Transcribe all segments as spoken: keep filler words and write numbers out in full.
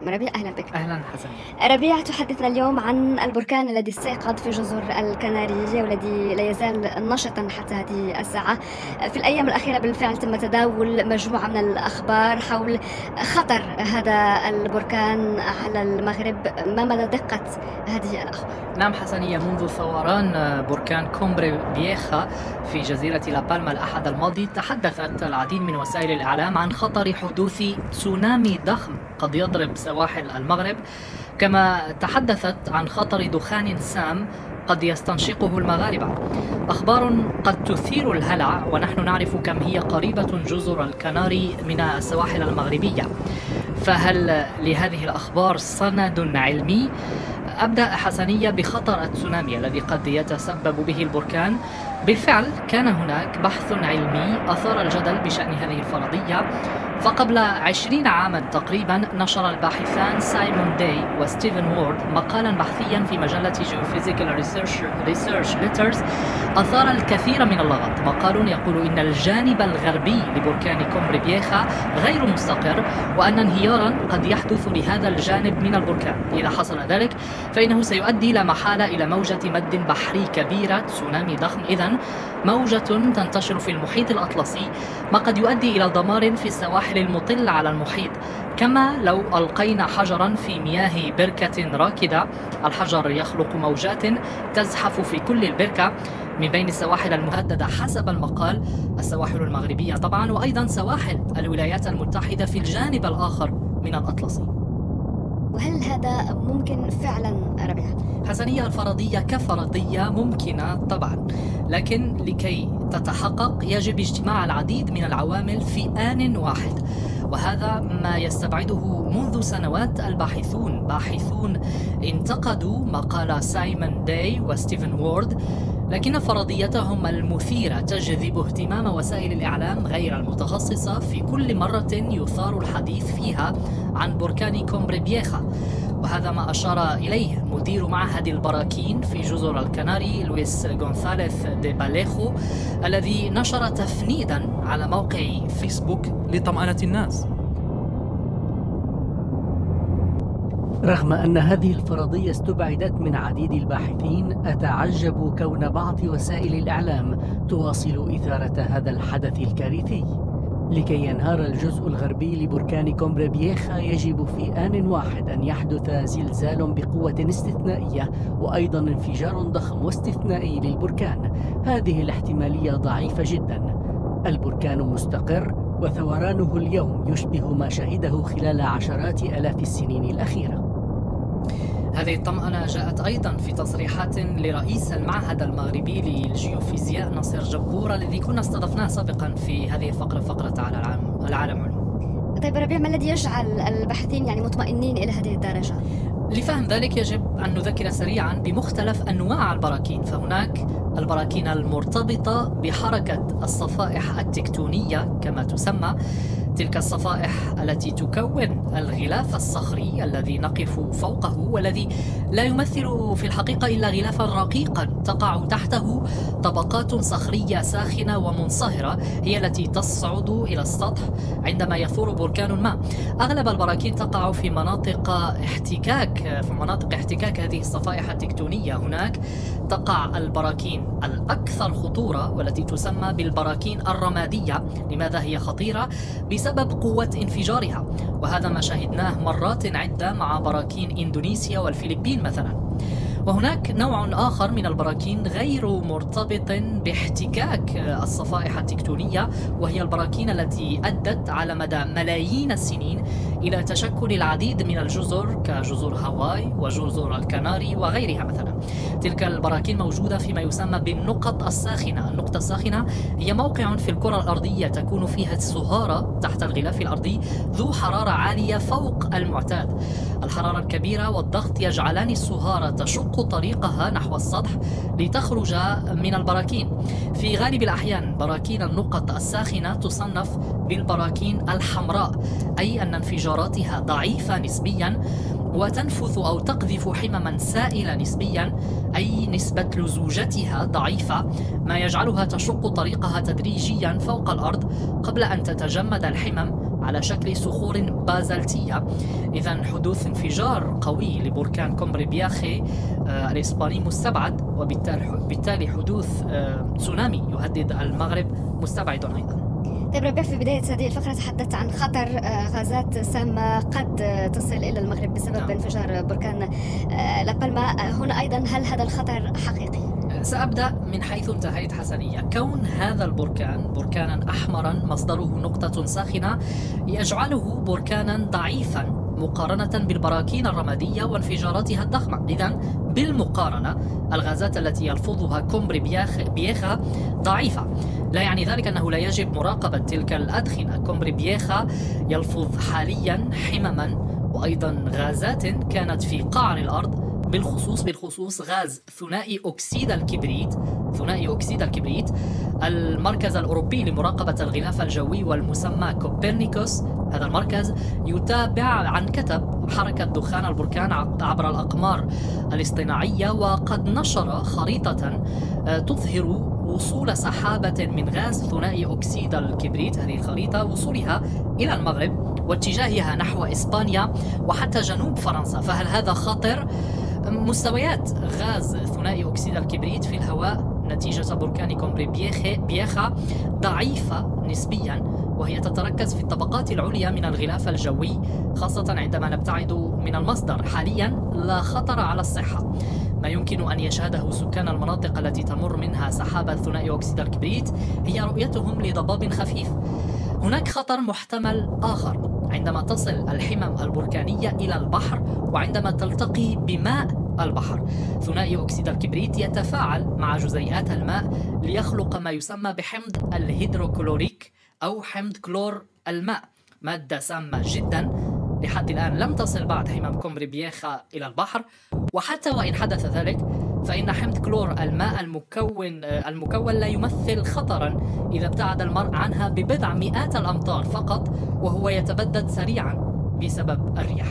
ربيع أهلا بك. أهلا حسن. ربيع، تحدثنا اليوم عن البركان الذي استيقظ في جزر الكنارية والذي لا يزال نشطا حتى هذه الساعة. في الأيام الأخيرة بالفعل تم تداول مجموعة من الأخبار حول خطر هذا البركان على المغرب. ما مدى دقة هذه الأخبار؟ نعم حسنية، منذ ثوران بركان كومبري بييخا في جزيرة لابالما الأحد الماضي تحدثت العديد من وسائل الإعلام عن خطر حدوث تسونامي ضخم قد يضرب سواحل المغرب، كما تحدثت عن خطر دخان سام قد يستنشقه المغاربة. أخبار قد تثير الهلع ونحن نعرف كم هي قريبة جزر الكناري من السواحل المغربية، فهل لهذه الأخبار سند علمي؟ أبدأ حسنية بخطر التسونامي الذي قد يتسبب به البركان. بالفعل كان هناك بحث علمي أثار الجدل بشأن هذه الفرضية، فقبل عشرين عاما تقريبا نشر الباحثان سايمون داي وستيفن وورد مقالا بحثيا في مجلة Geophysical Research, Research Letters أثار الكثير من اللغط. مقال يقول إن الجانب الغربي لبركان كومبري بييخا غير مستقر، وأن انهيارا قد يحدث لهذا الجانب من البركان. إذا حصل ذلك فإنه سيؤدي لا محالة إلى موجة مد بحري كبيرة، تسونامي ضخم إذن، موجة تنتشر في المحيط الأطلسي، ما قد يؤدي إلى دمار في السواحل المطلة على المحيط، كما لو ألقينا حجرا في مياه بركة راكدة. الحجر يخلق موجات تزحف في كل البركة من بين السواحل المهددة حسب المقال، السواحل المغربية طبعا، وأيضا سواحل الولايات المتحدة في الجانب الآخر من الأطلسي. وهل هذا ممكن فعلا ربيع؟ حسنية، الفرضية كفرضية ممكنة طبعا، لكن لكي تتحقق يجب اجتماع العديد من العوامل في آن واحد، وهذا ما يستبعده منذ سنوات الباحثون باحثون انتقدوا مقال سايمون داي وستيفن وورد، لكن فرضيتهم المثيرة تجذب اهتمام وسائل الإعلام غير المتخصصة في كل مرة يثار الحديث فيها عن بركان كومبري بييخا. وهذا ما أشار إليه مدير معهد البراكين في جزر الكناري لويس غونثاليث دي باليخو، الذي نشر تفنيدا على موقع فيسبوك لطمأنة الناس. رغم أن هذه الفرضية استبعدت من عديد الباحثين، أتعجب كون بعض وسائل الإعلام تواصل إثارة هذا الحدث الكارثي. لكي ينهار الجزء الغربي لبركان كومبري بييخا يجب في آن واحد أن يحدث زلزال بقوة استثنائية، وأيضا انفجار ضخم واستثنائي للبركان. هذه الاحتمالية ضعيفة جدا. البركان مستقر، وثورانه اليوم يشبه ما شهده خلال عشرات آلاف السنين الأخيرة. هذه الطمأنة جاءت أيضا في تصريحات لرئيس المعهد المغربي للجيوفيزياء ناصر جبور، الذي كنا استضفناه سابقا في هذه الفقرة، فقرة على العالم, العالم علوم. طيب ربيع، ما الذي يجعل الباحثين يعني مطمئنين إلى هذه الدرجة؟ لفهم ذلك يجب أن نذكر سريعا بمختلف أنواع البراكين. فهناك البراكين المرتبطة بحركة الصفائح التكتونية كما تسمى، تلك الصفائح التي تكون الغلاف الصخري الذي نقف فوقه، والذي لا يمثل في الحقيقة إلا غلافا رقيقا تقع تحته طبقات صخرية ساخنة ومنصهرة، هي التي تصعد إلى السطح عندما يثور بركان ما. أغلب البراكين تقع في مناطق احتكاك في مناطق احتكاك هذه الصفائح التكتونية. هناك تقع البراكين الأكثر خطورة والتي تسمى بالبراكين الرمادية. لماذا هي خطيرة؟ بسبب قوة انفجارها، وهذا ما شاهدناه مرات عدة مع براكين إندونيسيا والفلبين مثلا. وهناك نوع آخر من البراكين غير مرتبط باحتكاك الصفائح التكتونية، وهي البراكين التي أدت على مدى ملايين السنين إلى تشكل العديد من الجزر كجزر هاواي وجزر الكناري وغيرها مثلا. تلك البراكين موجودة فيما يسمى بالنقط الساخنة. النقطة الساخنة هي موقع في الكرة الأرضية تكون فيها الصهارة تحت الغلاف الأرضي ذو حرارة عالية فوق المعتاد. الحرارة الكبيرة والضغط يجعلان الصهارة تشق طريقها نحو السطح لتخرج من البراكين. في غالب الأحيان براكين النقط الساخنة تصنف بالبراكين الحمراء، أي أن انفجاراتها ضعيفة نسبيا وتنفث أو تقذف حمما سائلة نسبيا، أي نسبة لزوجتها ضعيفة، ما يجعلها تشق طريقها تدريجيا فوق الأرض قبل أن تتجمد الحمم على شكل صخور بازلتية. إذن حدوث انفجار قوي لبركان كومبري بياخي آه الإسباني مستبعد، وبالتالي حدوث آه تسونامي يهدد المغرب مستبعد أيضا. طيب ربيع، في بداية هذه الفقرة تحدثت عن خطر غازات سامة قد تصل إلى المغرب بسبب نعم. انفجار بركان لابالما. هنا أيضا هل هذا الخطر حقيقي؟ سأبدأ من حيث انتهيت حسنية. كون هذا البركان بركانا أحمرا مصدره نقطة ساخنة يجعله بركانا ضعيفا مقارنة بالبراكين الرمادية وانفجاراتها الضخمة. إذن بالمقارنة الغازات التي يلفظها كومبري بياخا ضعيفة. لا يعني ذلك أنه لا يجب مراقبة تلك الأدخنة. كومبري بياخا يلفظ حاليا حمما وأيضا غازات كانت في قعر الأرض، بالخصوص بالخصوص غاز ثنائي أكسيد الكبريت ثنائي أكسيد الكبريت. المركز الأوروبي لمراقبة الغلاف الجوي والمسمى كوبرنيكوس، هذا المركز يتابع عن كتب حركة دخان البركان عبر الأقمار الاصطناعية، وقد نشر خريطة تظهر وصول سحابة من غاز ثنائي أكسيد الكبريت. هذه الخريطة وصولها إلى المغرب واتجاهها نحو إسبانيا وحتى جنوب فرنسا. فهل هذا خطر؟ مستويات غاز ثنائي أكسيد الكبريت في الهواء نتيجة بركان كومبري بياخا ضعيفة نسبيا، وهي تتركز في الطبقات العليا من الغلاف الجوي، خاصة عندما نبتعد من المصدر. حاليا لا خطر على الصحة. ما يمكن أن يشهده سكان المناطق التي تمر منها سحابة ثنائي أكسيد الكبريت هي رؤيتهم لضباب خفيف. هناك خطر محتمل آخر عندما تصل الحمم البركانية إلى البحر وعندما تلتقي بماء البحر. ثنائي أكسيد الكبريت يتفاعل مع جزيئات الماء ليخلق ما يسمى بحمض الهيدروكلوريك أو حمض كلور الماء، مادة سامة جدا. لحد الآن لم تصل بعد حمم كومبري بياخا إلى البحر، وحتى وإن حدث ذلك فإن حمض كلور الماء المكون المكون لا يمثل خطرا إذا ابتعد المرء عنها ببضع مئات الأمتار فقط، وهو يتبدد سريعا بسبب الرياح.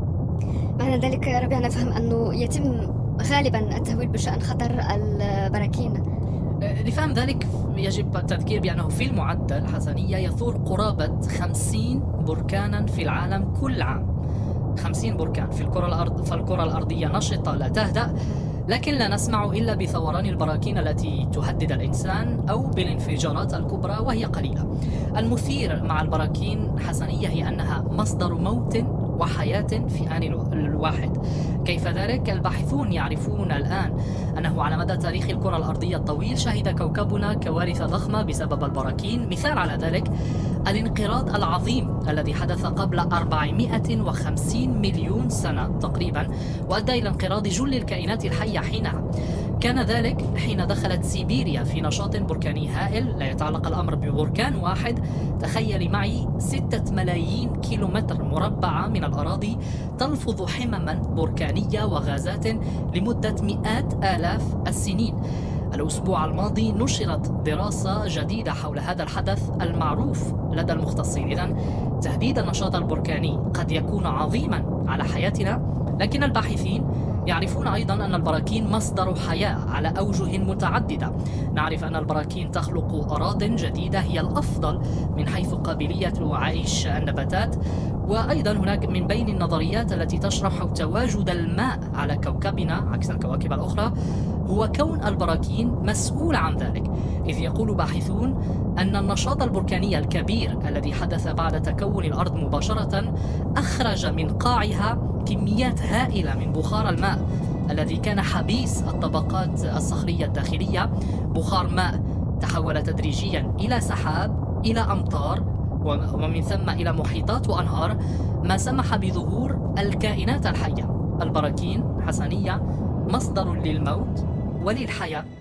معنى ذلك ربيع نفهم أنه يتم غالبا التهويل بشأن خطر البراكين. لفهم ذلك يجب التذكير بأنه في المعدل حسنية يثور قرابة خمسين بركانا في العالم كل عام. خمسين بركان في الكرة الأرض فالكرة الأرضية نشطة لا تهدأ، لكن لا نسمع إلا بثوران البراكين التي تهدد الإنسان أو بالانفجارات الكبرى وهي قليلة. المثير مع البراكين حسنية هي أنها مصدر موت وحياة في آن الواحد. كيف ذلك؟ الباحثون يعرفون الآن أنه على مدى تاريخ الكرة الأرضية الطويل شهد كوكبنا كوارث ضخمة بسبب البراكين. مثال على ذلك الانقراض العظيم الذي حدث قبل أربعمئة وخمسين مليون سنة تقريبا، وأدى إلى انقراض جل الكائنات الحية حينها. كان ذلك حين دخلت سيبيريا في نشاط بركاني هائل. لا يتعلق الأمر ببركان واحد. تخيلي معي ستة ملايين كيلومتر مربع من الأراضي تلفظ حمما بركانية وغازات لمدة مئات آلاف السنين. الأسبوع الماضي نشرت دراسة جديدة حول هذا الحدث المعروف لدى المختصين. إذن تهديد النشاط البركاني قد يكون عظيما على حياتنا، لكن الباحثين يعرفون أيضا أن البراكين مصدر حياة على أوجه متعددة. نعرف أن البراكين تخلق أراضٍ جديدة هي الأفضل من حيث قابلية عيش النباتات. وأيضا هناك من بين النظريات التي تشرح تواجد الماء على كوكبنا عكس الكواكب الأخرى هو كون البراكين مسؤول عن ذلك، إذ يقول باحثون أن النشاط البركاني الكبير الذي حدث بعد تكون الأرض مباشرة أخرج من قاعها كميات هائلة من بخار الماء الذي كان حبيس الطبقات الصخرية الداخلية. بخار ماء تحول تدريجيا إلى سحاب، إلى أمطار، ومن ثم إلى محيطات وأنهار، ما سمح بظهور الكائنات الحية. البراكين حسنية مصدر للموت وللحياة